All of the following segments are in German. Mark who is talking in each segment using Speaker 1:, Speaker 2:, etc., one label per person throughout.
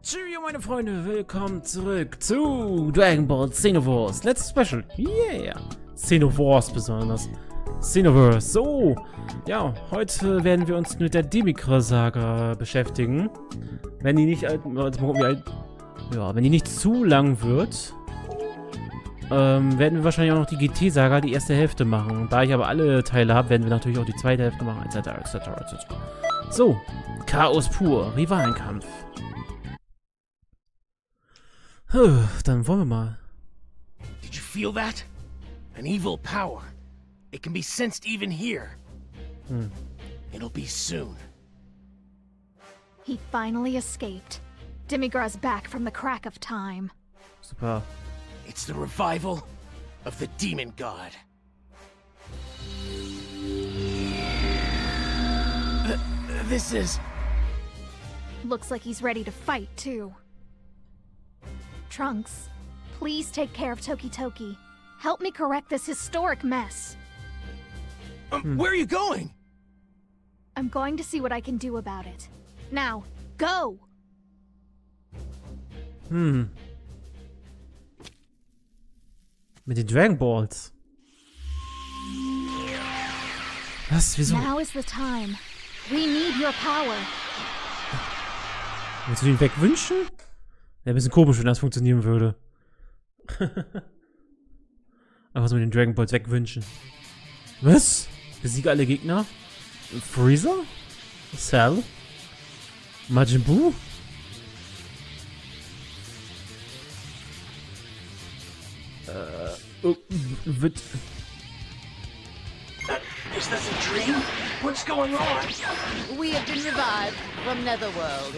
Speaker 1: Tschüss, meine Freunde, willkommen zurück zu Dragon Ball Xenoverse. Let's Special. Yeah. Xenoverse besonders. Xenoverse. So. Ja, heute werden wir uns mit der Demikra-Saga beschäftigen. Wenn die nicht wenn die nicht zu lang wird, werden wir wahrscheinlich auch noch die GT-Saga, die erste Hälfte machen. Da ich aber alle Teile habe, werden wir natürlich auch die zweite Hälfte machen, etc. etc. So. Chaos pur. Rivalenkampf. Dann wollen wir mal.
Speaker 2: Did you feel that? An evil power. It can be sensed even here. It'll be soon.
Speaker 3: He finally escaped. Demigra's back from the crack of time.
Speaker 1: Super.
Speaker 2: It's the revival of the demon god. This is...
Speaker 3: Looks like he's ready to fight, too. Trunks, please take care of Toki Toki. Help me correct this historic mess.
Speaker 2: Where are you going?
Speaker 3: I'm going to see what I can do about it. Now, go!
Speaker 1: Mit den Dragon Balls. Was? Wieso?
Speaker 3: Now is the time. We need your power.
Speaker 1: Willst du den wegwünschen? Wäre ein bisschen komisch, wenn das funktionieren würde. Einfach so mit den Dragon Balls wegwünschen. Was? Besiege alle Gegner? Freezer? Cell? Majin Buu? Wird...
Speaker 2: Is this a dream? What's going on?
Speaker 4: We have been revived from Netherworld.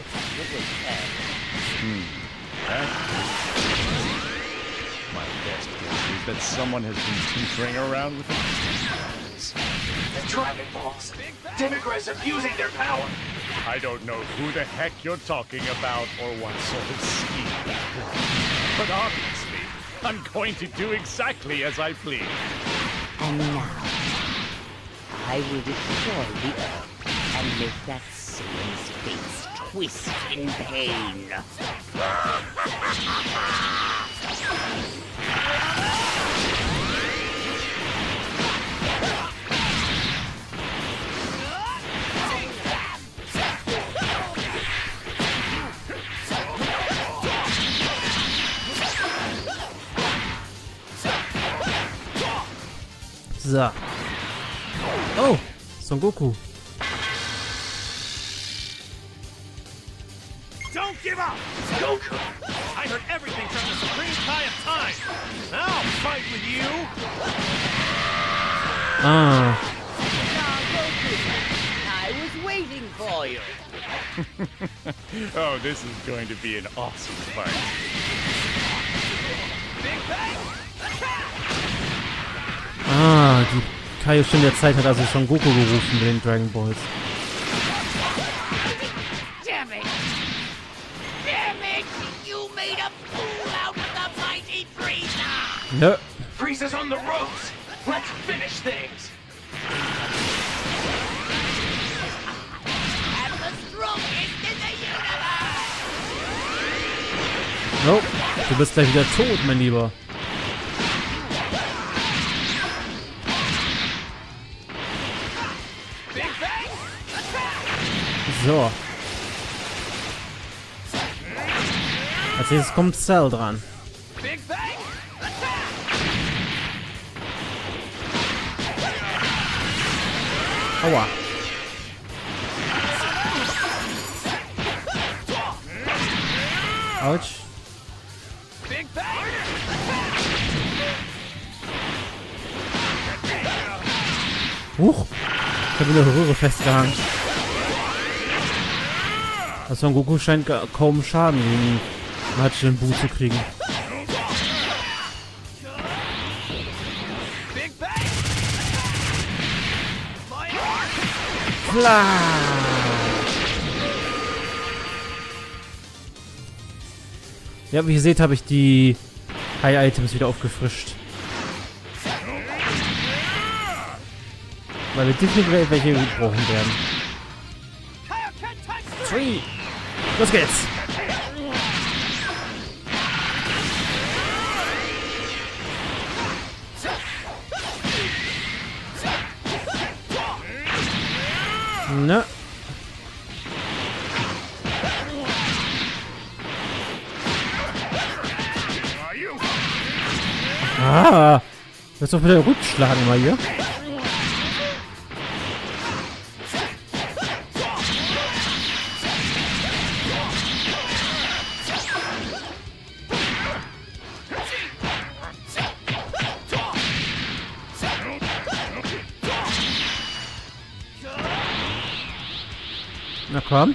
Speaker 5: My best guess is that someone has been tinkering around with it.
Speaker 2: The Dragon Balls. Demigra's abusing their power.
Speaker 5: I don't know who the heck you're talking about or what sort of scheme that was. But obviously, I'm going to do exactly as I please.
Speaker 4: And now, I will destroy the Earth and make that Saiyan's face twist in pain.
Speaker 1: So. Oh, Son Goku.
Speaker 2: Don't give up! Goku! I heard everything from the Supreme Kai of Time! I'll fight with you!
Speaker 1: Ah.
Speaker 4: I was waiting for you.
Speaker 5: Oh, this is going to be an awesome fight.
Speaker 2: Big Bang!
Speaker 1: Ah, die Kaio-Shin der Zeit hat also schon Goku gerufen mit den Dragon Balls.
Speaker 4: Damn it! Damn it! You made a fool out of the mighty Frieza!
Speaker 1: Nö.
Speaker 2: Frieza's on the ropes! Let's finish things!
Speaker 4: I'm the strongest in the universe!
Speaker 1: Nope. Du bist gleich wieder tot, mein Lieber. So. Als nächstes kommt Cell dran.
Speaker 2: Big Bang!
Speaker 1: Aua. Autsch.
Speaker 2: Big Bang!
Speaker 1: Huch. Ich habe in der Röhre festgehangen. Also Son Goku scheint kaum Schaden gegen Majin Buu zu kriegen.
Speaker 2: Big Bang!
Speaker 1: Klar. Ja, wie ihr seht, habe ich die High-Items wieder aufgefrischt. Weil wir definitiv welche brauchen werden. 3. Los geht's! Ne. Ah. Willst du wieder rückschlagen mal hier? Na komm.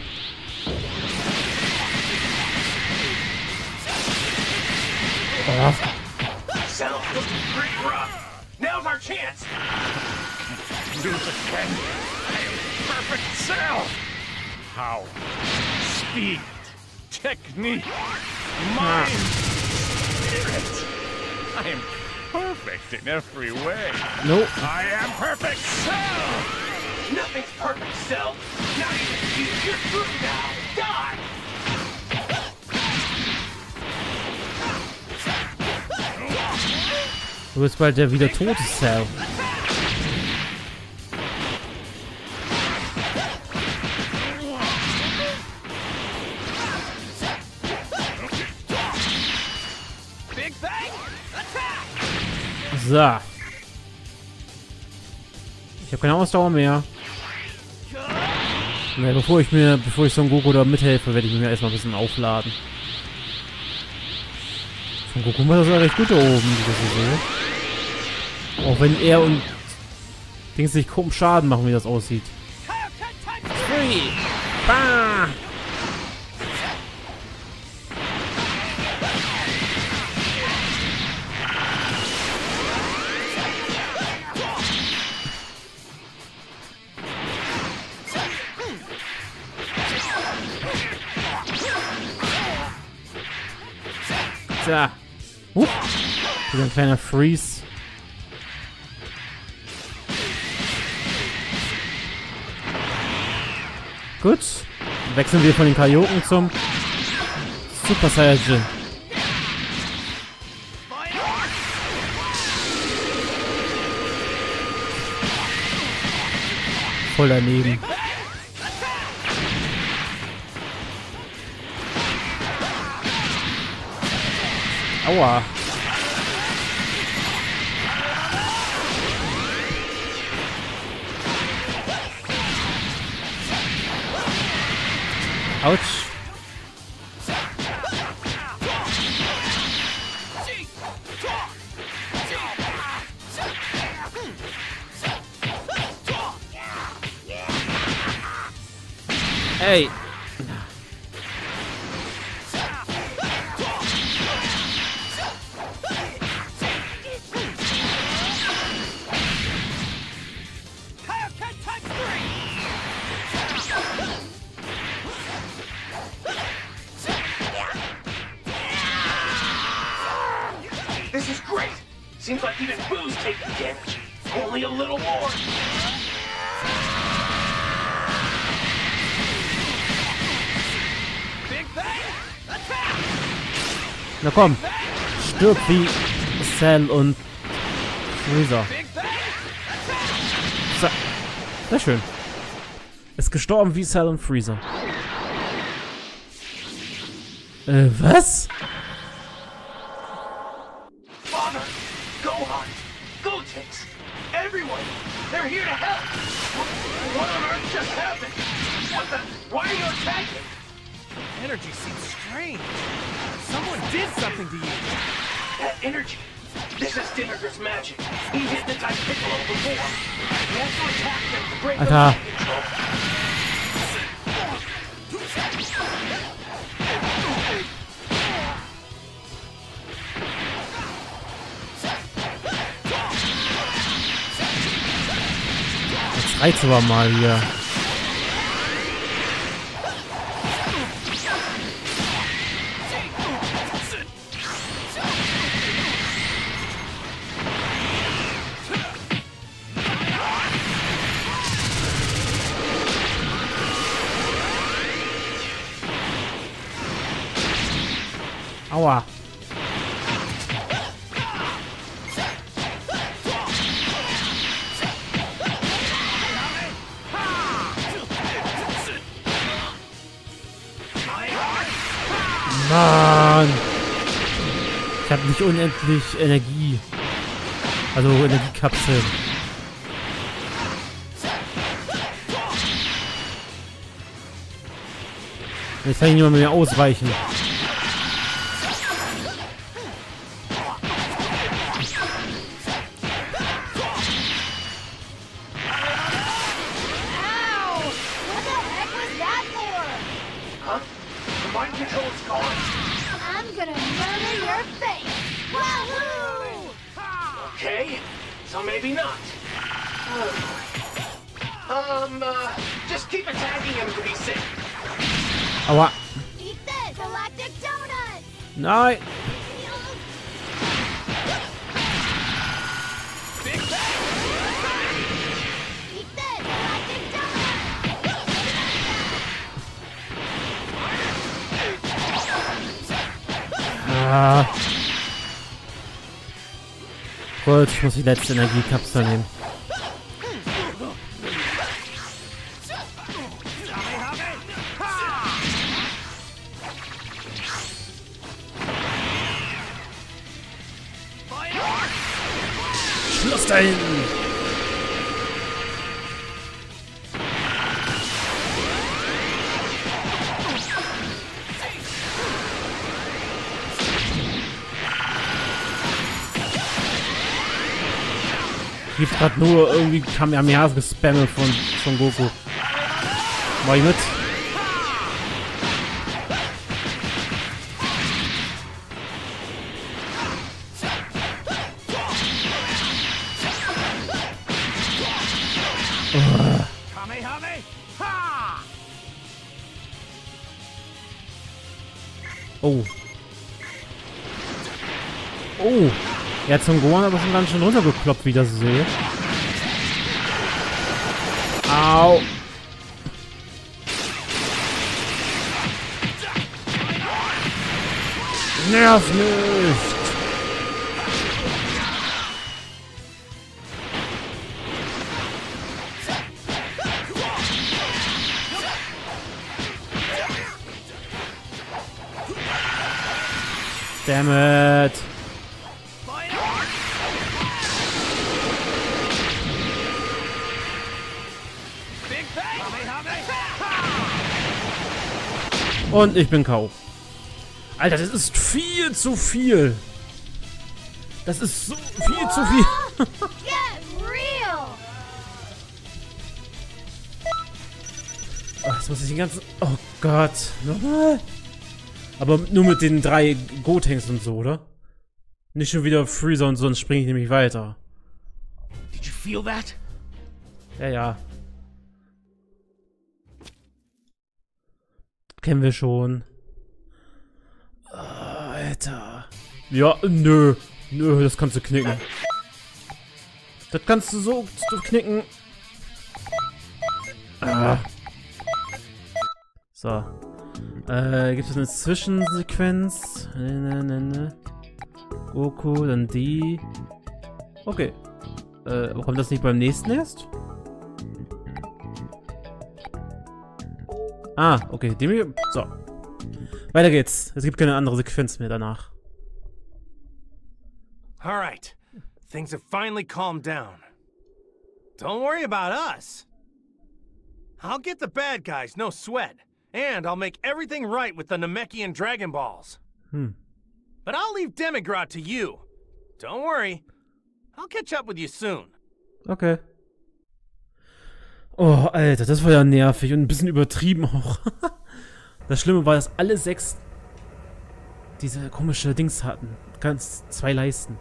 Speaker 1: Oh.
Speaker 2: Sounds pretty rough. Now's our chance.
Speaker 5: Lose again. I am perfect self. How? Speed, technique, mind, spirit. I am perfect in every way.
Speaker 1: Nope.
Speaker 5: I am perfect self.
Speaker 2: Nothing's perfect, Cell. Not even you. You're through now. Die!
Speaker 1: Du bist bald der wieder tote Cell.
Speaker 2: Big Bang! Attack!
Speaker 1: So. Ich habe keine Ausdauer mehr. Ja, bevor ich Son Goku da mithelfe, werde ich mir erstmal ein bisschen aufladen. Son Goku macht das ja recht gut da oben, wie ich das so sehe. Auch wenn er und Dings sich kaum Schaden machen, wie das aussieht. Free! Bah! Da. Wieder ein kleiner Freeze. Gut. Wechseln wir von den Kaioken zum Super Saiyajin. Voll daneben. Aua. Autsch. Ey.
Speaker 2: This is great. Seems like even Boo's taking damage. Only a little more. Big Bang! Attack!
Speaker 1: Na komm. Stirb wie Cell und Freezer. So. Sehr schön. Ist gestorben wie Cell und Freezer. Was?
Speaker 2: Father, Gohan, Gotenks, everyone, they're here to help. What on earth just happened? What the? Why are you attacking?
Speaker 6: The energy seems strange. Someone did something to you.
Speaker 2: That energy. This is Demigra's magic. He hypnotized Piccolo before. He also attacked them to break the
Speaker 1: Alter.
Speaker 2: mind control.
Speaker 1: Jetzt reizt aber mal hier. Aua. Mann! Ich habe nicht unendlich Energie. Also Energiekapseln. Jetzt kann ich nicht mehr ausweichen.
Speaker 2: Huh? The mind control's gone.
Speaker 3: I'm gonna murder your face! Wahoo!
Speaker 2: Okay, so maybe not. Just keep attacking him to be safe.
Speaker 1: Aua.
Speaker 3: Eat this, Galactic Donut!
Speaker 1: Nein.
Speaker 3: Eat this, Galactic Donut!
Speaker 1: Ah. Gut, ich muss die letzte Energiekapsel nehmen. Schluss da hinten! Gibt gerade nur irgendwie Kamehameha-Gespamme von Goku. Mach ich mit? Oh. Oh. Er hat Son Gohan aber schon ganz schön runtergekloppt, wie ich das sehe. Au. Nerv nicht. Damn it. Und ich bin K.O. Alter, das ist viel zu viel. Das ist so viel zu viel.
Speaker 3: Get real!
Speaker 1: Oh, jetzt muss ich den ganzen... Oh Gott. Nochmal. Aber nur mit den 3 Gotenks und so, oder? Nicht schon wieder Freezer und so, sonst springe ich nämlich weiter.
Speaker 6: Did you feel that?
Speaker 1: Ja, ja. Kennen wir schon. Oh, Alter. Ja, nö. Nö, das kannst du knicken. Das kannst du so knicken. Ah. So. Gibt es eine Zwischensequenz? Goku, dann die. Okay. Aber kommt das nicht beim nächsten erst? Ah, okay. So. Weiter geht's. Es gibt keine andere Sequenz mehr danach.
Speaker 6: All right. Things have finally calmed down. Don't worry about us. I'll get the bad guys, no sweat. And I'll make everything right with the Namekian Dragon Balls. But I'll leave Demigrod to you. Don't worry. I'll catch up with you soon.
Speaker 1: Okay. Oh, Alter, das war ja nervig und ein bisschen übertrieben auch. Das Schlimme war, dass alle 6 diese komische Dings hatten. Ganz 2 Leisten.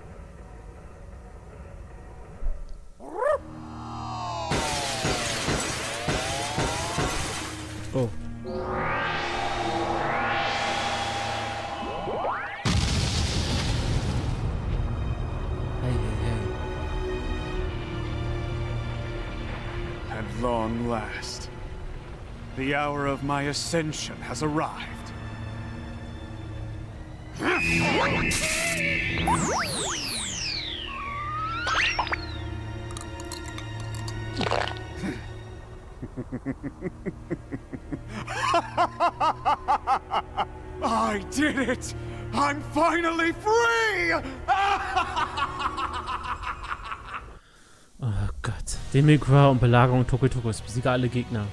Speaker 1: Oh.
Speaker 5: At long last, the hour of my ascension has arrived.
Speaker 7: I did it! I'm finally free!
Speaker 1: Oh Gott. Demigra und Belagerung Tokyo-Tokos. Besiege alle Gegner.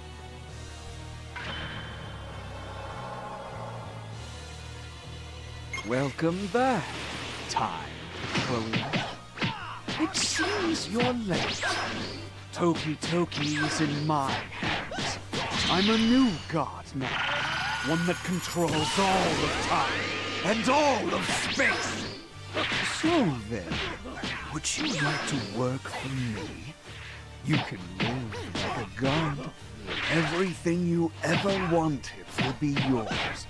Speaker 7: Welcome back, Time Clone. It seems you're late. Toki is in my hands. I'm a new god now, one that controls all of time and all of space. So then, would you like to work for me? You can live like a god. Everything you ever wanted will be yours.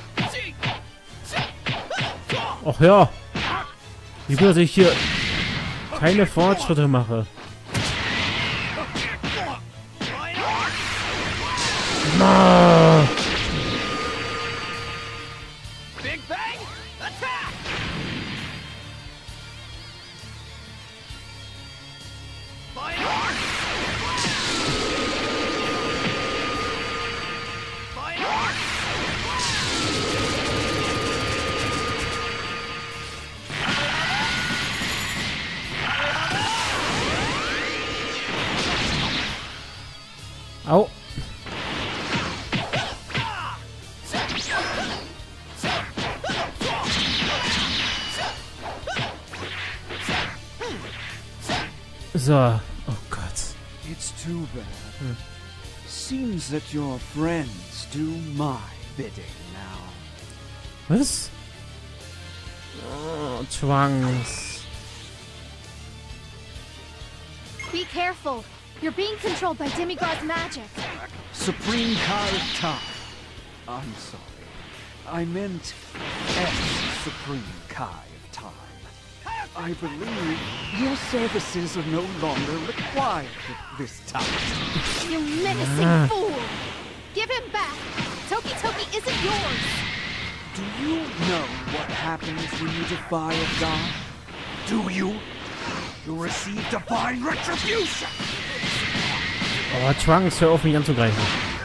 Speaker 1: Ach ja. Wie gut, dass ich hier keine Fortschritte mache. Ah.
Speaker 2: Big Bang, attack! Fire! Fire!
Speaker 1: Au. So. Oh Gott.
Speaker 7: It's too bad. Seems that your friends do my bidding now.
Speaker 1: Was? Oh, Trunks.
Speaker 3: Be careful. You're being controlled by Demigra's magic.
Speaker 7: Supreme Kai of Time. I'm sorry. I meant Supreme Kai of Time. I believe your services are no longer required at this time.
Speaker 3: You menacing fool! Give him back! Toki isn't yours!
Speaker 7: Do you know what happens when you defy a god? Do you? You receive divine retribution!
Speaker 1: Oh, Trunks, hör auf mich anzugreifen.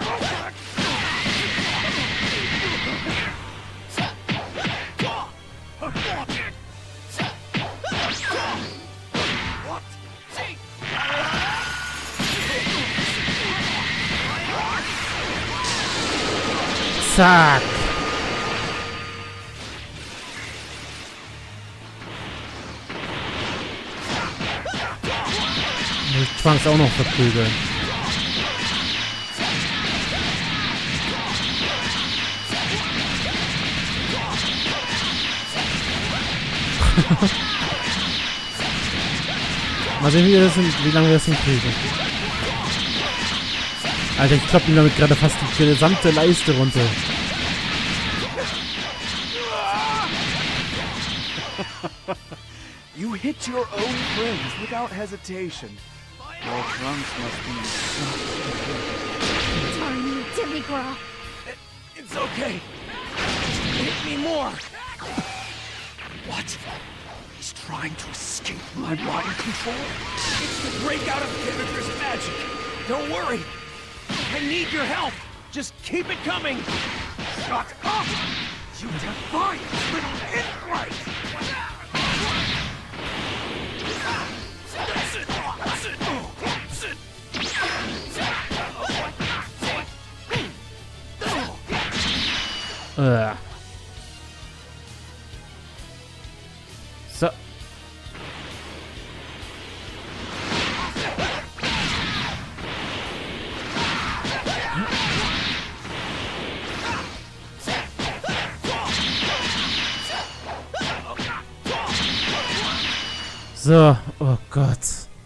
Speaker 1: Zack! Muss Trunks auch noch verprügeln. Mal sehen, wie lange wir das hinkriegen. Alter, ich klopp ihm damit gerade fast die gesamte Leiste runter.
Speaker 7: You hit your own friends without hesitation. Your Trunks must be so...
Speaker 3: Darn you, Demigra!
Speaker 6: It's okay. Hit me more.
Speaker 7: What? He's trying to escape my mind control?
Speaker 6: It's the breakout of Demigra's magic. Don't worry. I need your help. Just keep it coming.
Speaker 7: Shut up! You defiant little ingrate!
Speaker 1: So. So, oh Gott.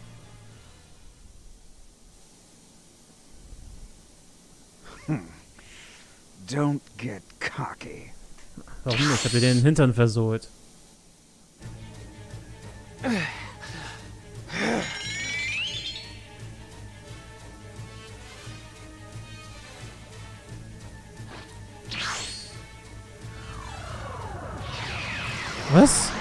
Speaker 7: Don't get cocky.
Speaker 1: Warum nicht? Ich hab dir den Hintern versohlt. Was?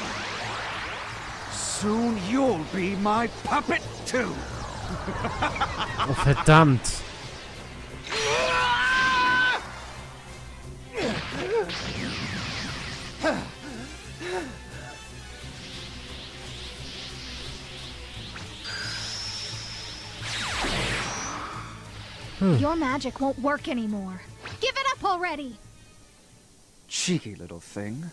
Speaker 7: Soon you'll be my puppet too.
Speaker 1: Oh, verdammt.
Speaker 3: Your magic won't work anymore. Give it up already!
Speaker 7: Cheeky little thing.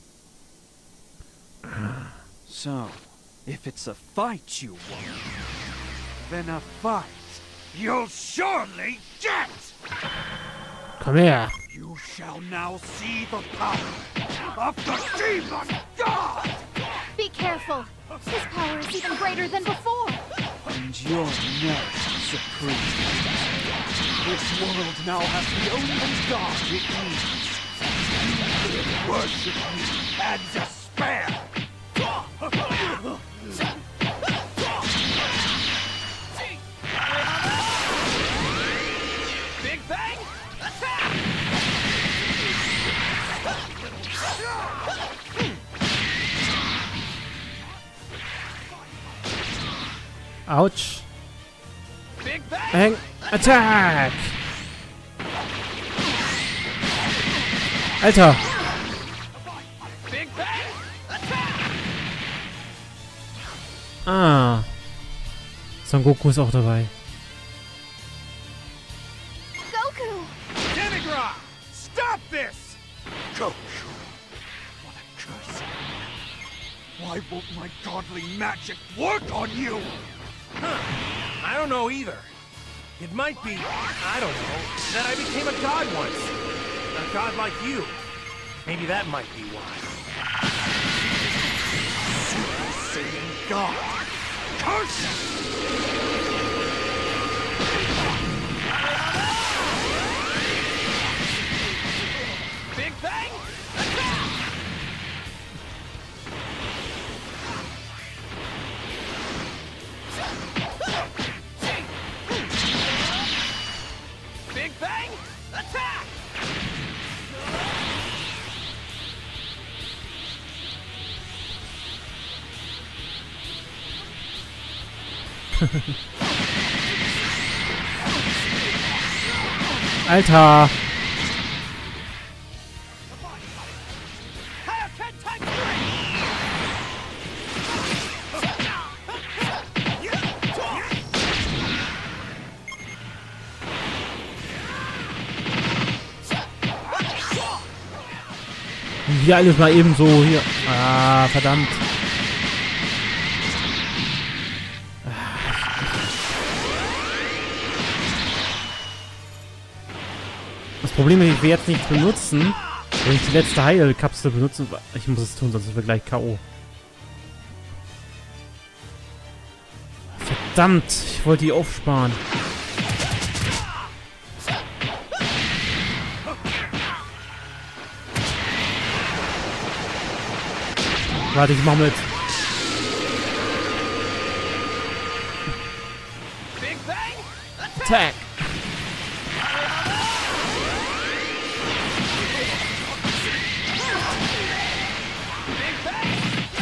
Speaker 7: So, if it's a fight you want, then a fight you'll surely get!
Speaker 1: Komm her.
Speaker 7: You shall now see the power of the Demon God!
Speaker 3: Be careful! His power is even greater than before!
Speaker 7: And you're next supreme. This world now has the only God it needs. You worship me and despair!
Speaker 2: Big Bang, attack!
Speaker 1: Autsch.
Speaker 2: Big Bang,
Speaker 1: Bang. Attack! Alter!
Speaker 2: Big Bang, attack!
Speaker 1: Ah. Son Goku ist auch dabei.
Speaker 3: Goku!
Speaker 6: Demigra! Stop this!
Speaker 7: Goku! What a curse! Why won't my godly magic work on you?
Speaker 6: I don't know either. It might be, I don't know, that I became a god once. A god like you. Maybe that might be why.
Speaker 7: Super Saiyan God! Curse it!
Speaker 2: Big Bang, attack! Big Bang, attack!
Speaker 1: Alter!
Speaker 2: Kaioken Type 3!
Speaker 1: Hier alles mal eben so hier. Ah, verdammt. Das Problem ist, ich will jetzt nichts benutzen. Wenn ich die letzte Heilkapsel benutze, ich muss es tun, sonst sind wir gleich K.O. Verdammt, ich wollte die aufsparen. Warte, ich mach mit.
Speaker 2: Big Bang,
Speaker 1: Attack!
Speaker 2: Big Bang,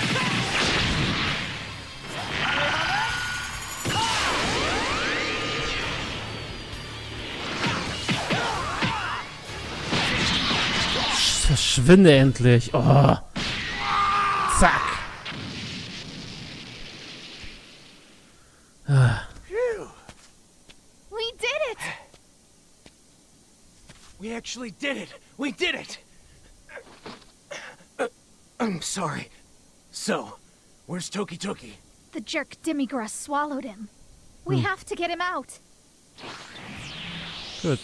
Speaker 1: Verschwinde endlich. Oh. Zack.
Speaker 3: We did it!
Speaker 6: We actually did it! We did it! I'm sorry. So, where's Toki Toki?
Speaker 3: The jerk Demigra swallowed him. We have to get him out.
Speaker 1: Gut.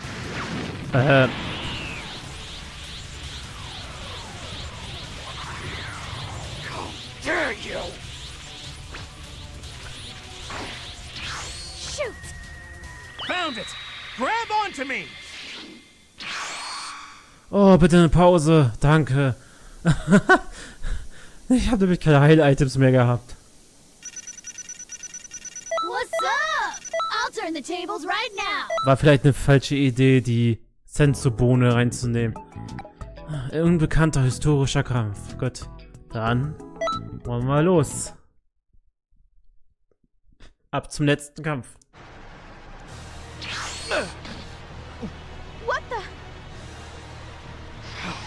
Speaker 7: Dare you!
Speaker 3: Shoot!
Speaker 6: Found it! Grab onto me!
Speaker 1: Oh, bitte eine Pause. Danke. Ich habe nämlich keine Heil-Items mehr gehabt.
Speaker 3: What's up? I'll turn the tables right now.
Speaker 1: War vielleicht eine falsche Idee, die Senzu-Bohne reinzunehmen. Unbekannter historischer Kampf. Gut. Dann wollen wir los. Ab zum letzten Kampf.
Speaker 3: What the?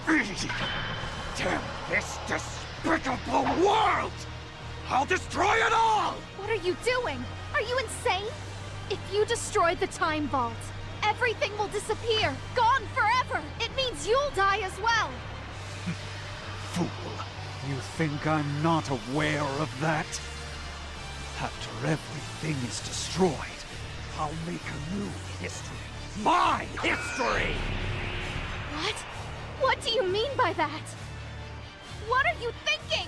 Speaker 7: defeated! Damn this despicable world! I'll destroy it all!
Speaker 3: What are you doing? Are you insane? If you destroy the Time Vault, everything will disappear, gone forever. It means you'll die as well.
Speaker 7: Fool, you think I'm not aware of that? After everything is destroyed, I'll make a new history. My history!
Speaker 3: What? What do you mean by that? What are you thinking?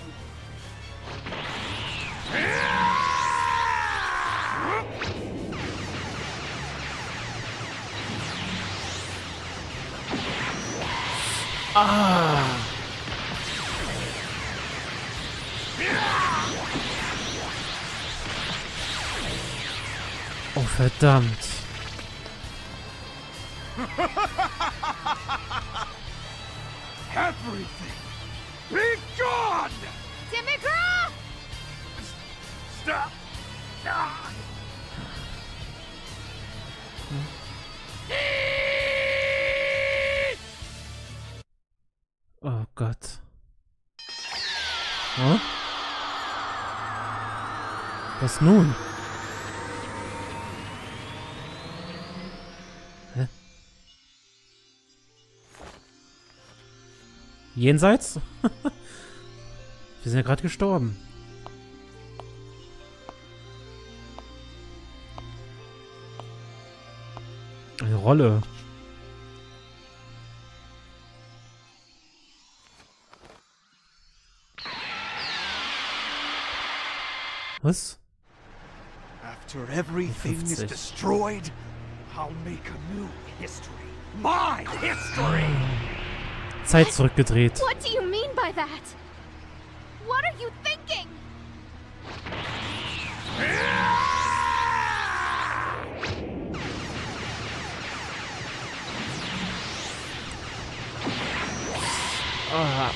Speaker 1: Ah! Oh, verdammt.
Speaker 7: Everything! Be gone!
Speaker 3: Demigra!
Speaker 7: Stop! Ah.
Speaker 1: Oh Gott. Oh? Was nun? Hä? Jenseits? Wir sind ja gerade gestorben. Eine Rolle. Was?
Speaker 7: After everything is
Speaker 1: 50.
Speaker 7: destroyed, I'll make a new history. My history!
Speaker 1: Zeit zurückgedreht.
Speaker 3: What do you mean by that? What are you thinking?
Speaker 1: Ah.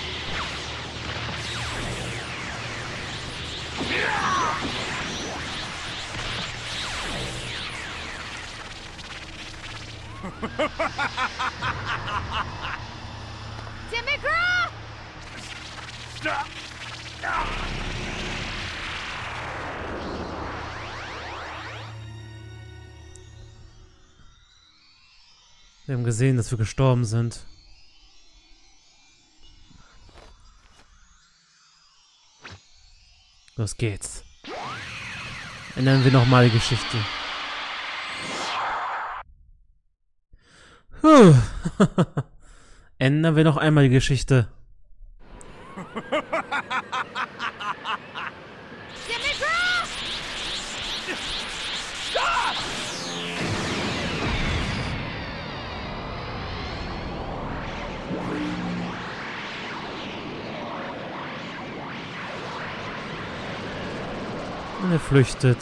Speaker 3: Demigra!
Speaker 7: Stop! Ah.
Speaker 1: Wir haben gesehen, dass wir gestorben sind. Los geht's. Ändern wir nochmal die Geschichte. Puh. Ändern wir noch einmal die Geschichte.
Speaker 3: Demigra!
Speaker 7: Stop!
Speaker 1: Und er flüchtet.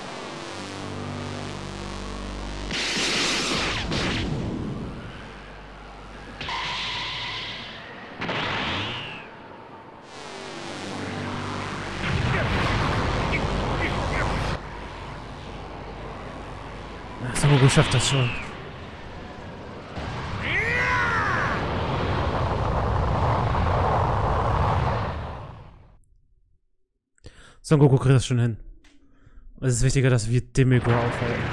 Speaker 1: Son Goku schafft das schon. Son Goku kriegt das schon hin. Es ist wichtiger, dass wir Demigra aufhalten.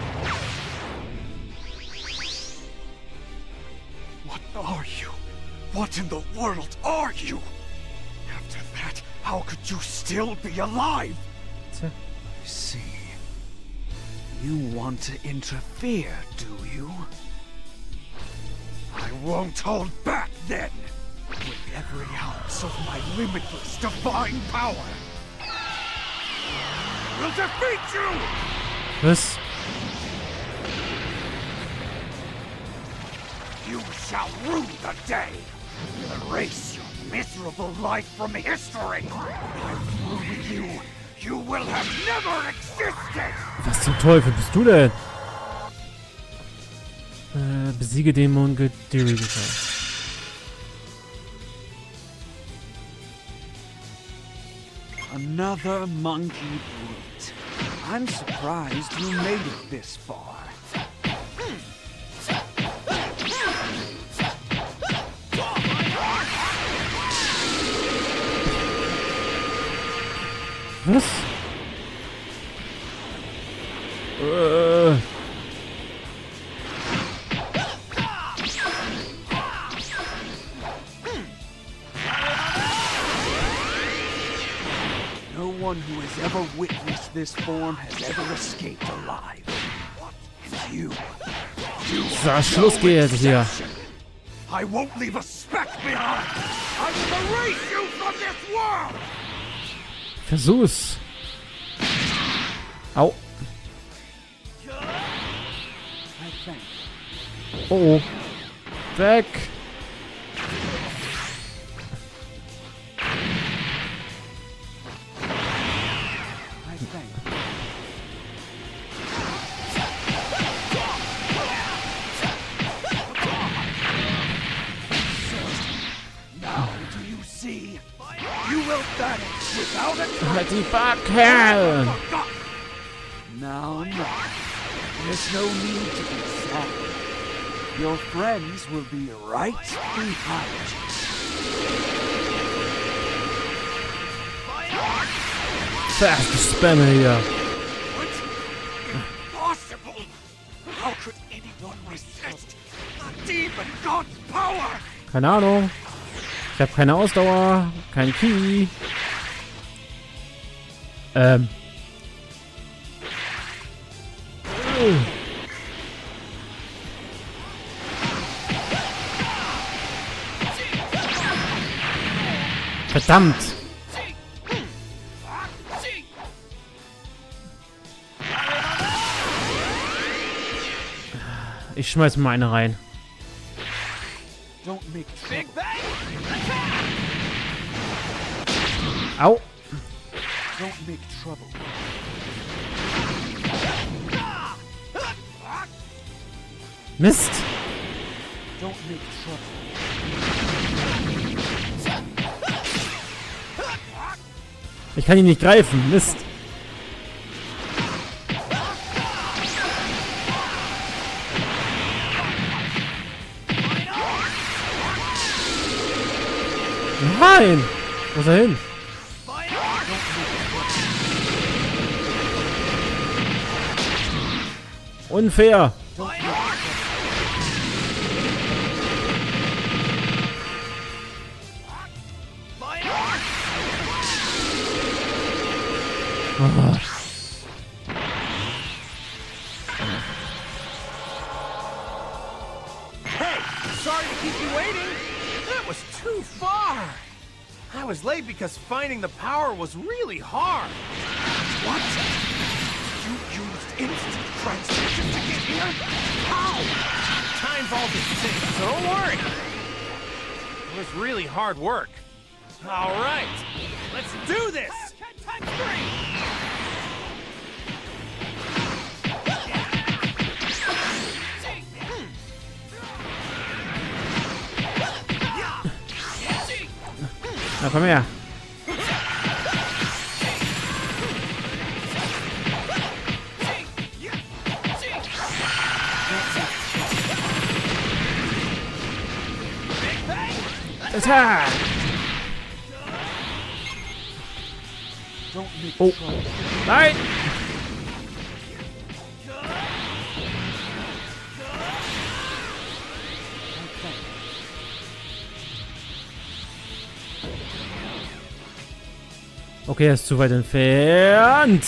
Speaker 7: What are you? What in the world are you? After that, how could you still be alive?
Speaker 1: Tja.
Speaker 7: I see. You want to interfere, do you? I won't hold back then! With every ounce of my limitless divine power! I will defeat you!
Speaker 1: Was?
Speaker 7: You shall rue the day! Erase your miserable life from history! I'm through with you! You will have never existed!
Speaker 1: Was zum Teufel bist du denn? Besiege Dämon Geduldiger.
Speaker 7: Another monkey brute. I'm surprised you made it this far.
Speaker 1: Was?
Speaker 7: No one who has ever witnessed this form has ever escaped alive. And you
Speaker 1: So, Schluss geht's hier.
Speaker 7: I won't leave a speck behind. I will erase you from this world.
Speaker 1: Versuch's. Au.
Speaker 7: I think.
Speaker 1: Oh. Weg.
Speaker 7: I think. Now do you see? You will vanish without a trace.
Speaker 1: Halt die Backe.
Speaker 7: Now, there's no need to be sad. Your friends will be right behind you.
Speaker 1: Fast Spammer hier.
Speaker 7: What? Impossible! How could anyone resist the demon god's power?
Speaker 1: Keine Ahnung. Ich habe keine Ausdauer, kein Ki. Verdammt. Ich schmeiß mal eine rein.
Speaker 7: Don't make
Speaker 2: Big
Speaker 7: trouble.
Speaker 2: Bang!
Speaker 1: Au.
Speaker 7: Don't make trouble.
Speaker 1: Mist.
Speaker 7: Don't make trouble.
Speaker 1: Ich kann ihn nicht greifen. Mist. Nein! Wo ist er hin? Unfair! Ah.
Speaker 6: Hey, sorry to keep you waiting. That was too far. I was late because finding the power was really hard.
Speaker 7: What? You used instant transmission to get here? How?
Speaker 6: Time vault is safe, so don't worry. It was really hard work. All right, let's do this.
Speaker 1: Na, komm her. Attack!
Speaker 7: Don't make
Speaker 1: Oh.
Speaker 7: trouble.
Speaker 1: Nein! Okay, er ist zu weit entfernt.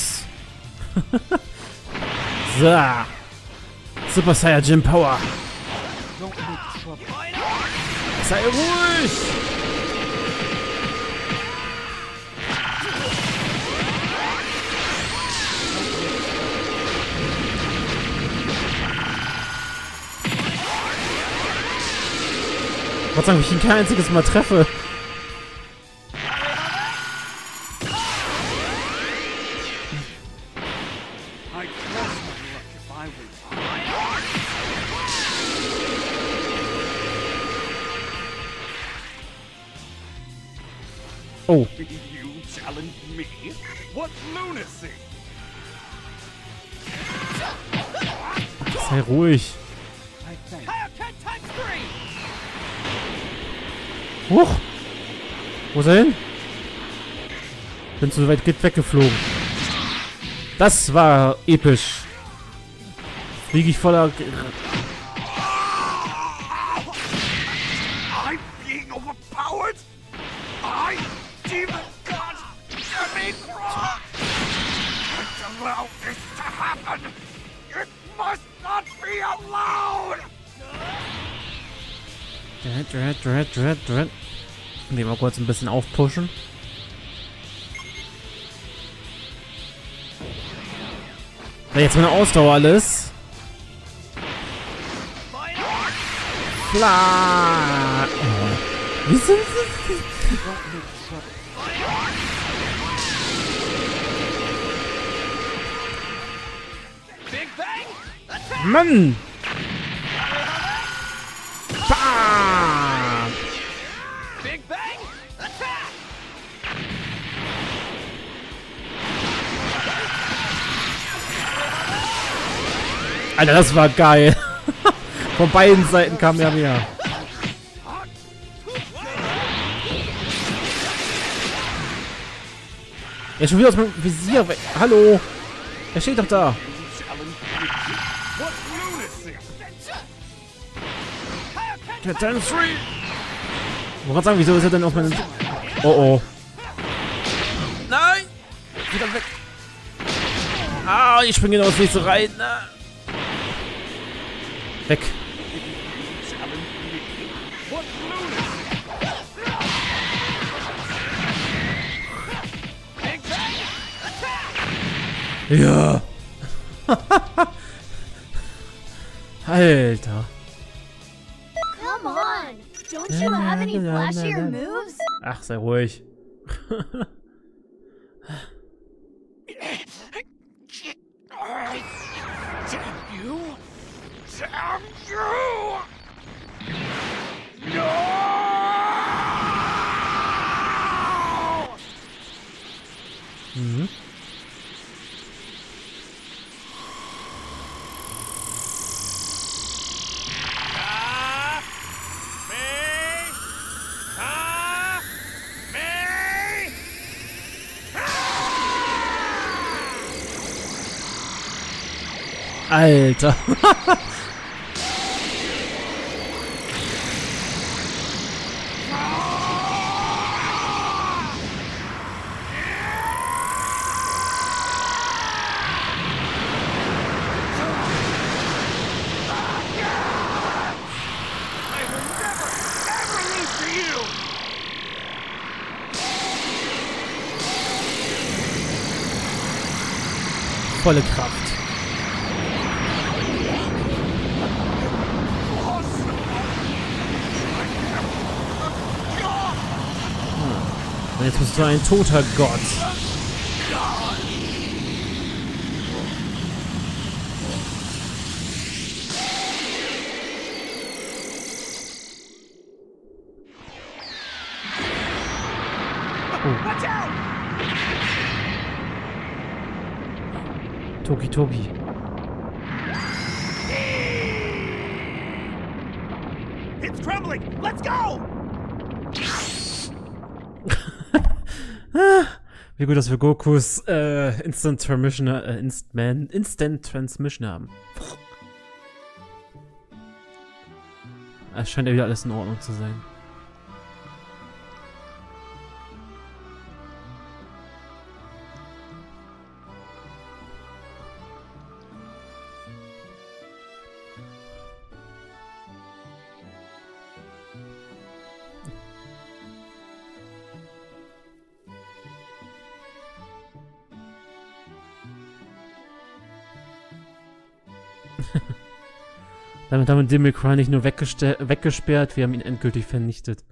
Speaker 1: So. Super Saiyajin Power.
Speaker 7: Don't make trouble.
Speaker 1: Sei ruhig. Gott sei Dank, ich ihn kein einziges Mal treffe.
Speaker 7: I'd cross my luck if I were
Speaker 1: Oh,
Speaker 7: you. You challenge me? What lunacy!
Speaker 1: sei ruhig.
Speaker 7: I think.
Speaker 1: Huch. Wo ist er hin? Bin zu weit weggeflogen. Das war episch. Fliege ich voller...
Speaker 2: I'm being overpowered. I, demon god, remain wrong. Can't allow this to happen. It must not be allowed.
Speaker 1: Dread. Nehmen wir kurz ein bisschen aufpushen. Da jetzt meine Ausdauer alles. Fla. Wie sind sie? Mann! Bam!
Speaker 2: Big Bang, attack!
Speaker 1: Alter, das war geil. Von beiden Seiten kam ja mehr. Er ist schon wieder aus meinem Visier weg. Hallo. Er steht doch da. Ich wollte gerade sagen, wieso ist er denn aus meinem... Oh oh. Nein! Wieder weg. Ah, ich springe genau ins nächste rein. Weg. Ja. Alter.
Speaker 3: Come on! Don't you have any flashier moves?
Speaker 1: Ach, sei ruhig.
Speaker 2: Damn you! Damn you! No!
Speaker 1: Mhm. Alter. Volle Kraft. Und jetzt bist du ein toter Gott.
Speaker 2: Watch out!
Speaker 1: Toki.
Speaker 2: It's crumbling! Let's go!
Speaker 1: Wie gut, dass wir Gokus Instant Transmission haben. Es scheint ja wieder alles in Ordnung zu sein. Damit haben wir Devil May Cry nicht nur weggesperrt, wir haben ihn endgültig vernichtet.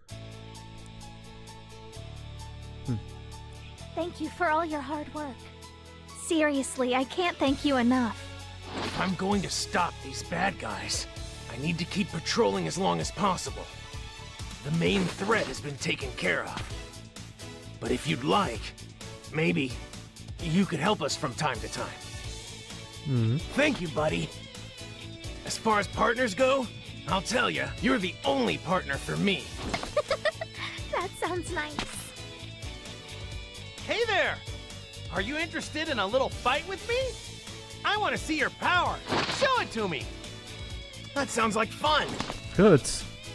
Speaker 3: Thank you for all your hard work. Seriously, I can't thank you enough.
Speaker 6: If I'm going to stop these bad guys, I need to keep patrolling as long as possible. The main threat has been taken care of. But if you'd like, maybe you could help us from time to time. Thank you, buddy. As far as partners go, I'll tell you, you're the only partner for me.
Speaker 3: That sounds nice.
Speaker 6: Hey there! Are you interested in a little fight with me? I want to see your power. Show it to me. That sounds like fun.
Speaker 1: Gut.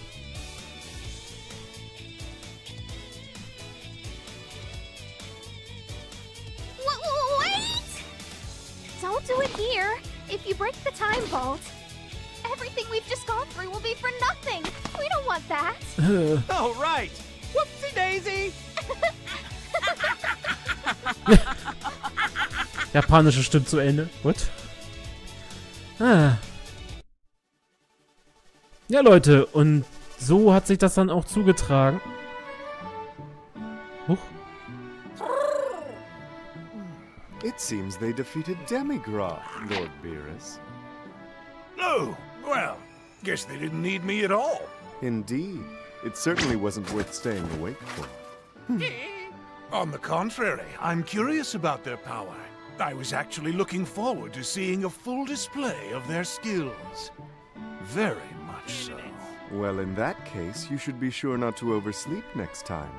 Speaker 3: Wait! Don't do it here. If you break the time vault, everything we've just gone through will be for nothing. We don't want that.
Speaker 6: Oh, right. Whoopsie daisy.
Speaker 1: Japanische Stimme zu Ende. What? Ah. Ja, Leute, und so hat sich das dann auch zugetragen. Huch.
Speaker 8: It seems they defeated Demigra, Lord Beerus.
Speaker 2: Oh, well, guess they didn't need me at all.
Speaker 8: Indeed. It certainly wasn't worth staying awake for.
Speaker 2: On the contrary, I'm curious about their power. I was actually looking forward to seeing a full display of their skills. Very much so.
Speaker 8: Well, in that case, you should be sure not to oversleep next time.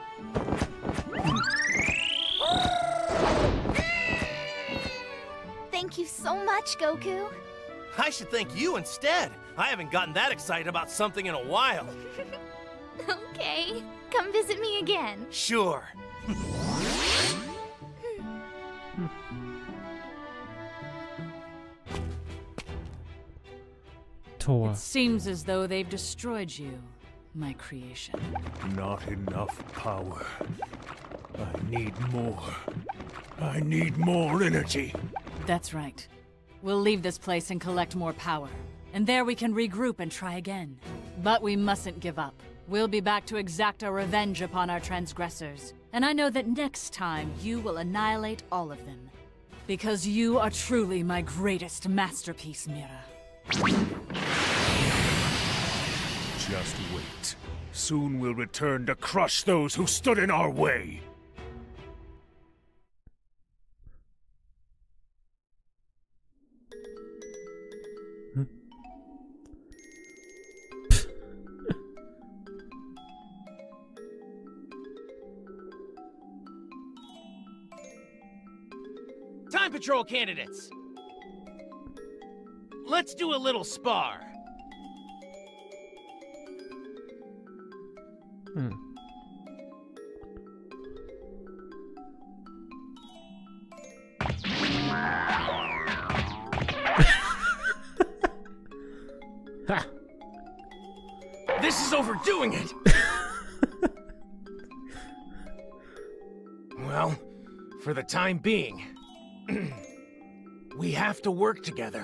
Speaker 3: Thank you so much, Goku.
Speaker 6: I should thank you instead. I haven't gotten that excited about something in a while.
Speaker 3: Okay, come visit me again.
Speaker 6: Sure.
Speaker 1: Tor.
Speaker 9: It seems as though they've destroyed you, my creation.
Speaker 2: Not enough power. I need more. I need more energy.
Speaker 9: That's right. We'll leave this place and collect more power. And there we can regroup and try again. But we mustn't give up. We'll be back to exact our revenge upon our transgressors. And I know that next time you will annihilate all of them. Because you are truly my greatest masterpiece, Mira.
Speaker 2: Just wait. Soon we'll return to crush those who stood in our way.
Speaker 6: Time Patrol candidates. Let's do a little spar. This is overdoing it. Well, for the time being, we have to work together.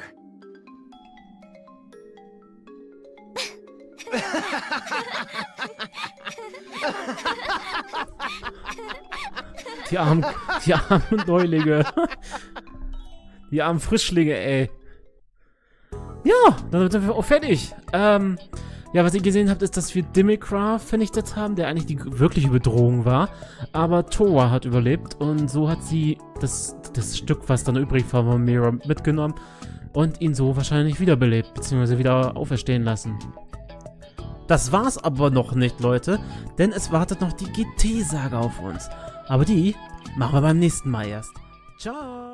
Speaker 1: Die armen Neulinge. Die armen Frischlinge, ey. Ja, dann sind wir auch fertig. Ja, was ihr gesehen habt, ist, dass wir Demigra vernichtet haben, der eigentlich die wirkliche Bedrohung war. Aber Towa hat überlebt und so hat sie das Stück, was dann übrig war, von Mira mitgenommen und ihn so wahrscheinlich wiederbelebt, beziehungsweise wieder auferstehen lassen. Das war's aber noch nicht, Leute, denn es wartet noch die GT-Saga auf uns. Aber die machen wir beim nächsten Mal erst. Ciao!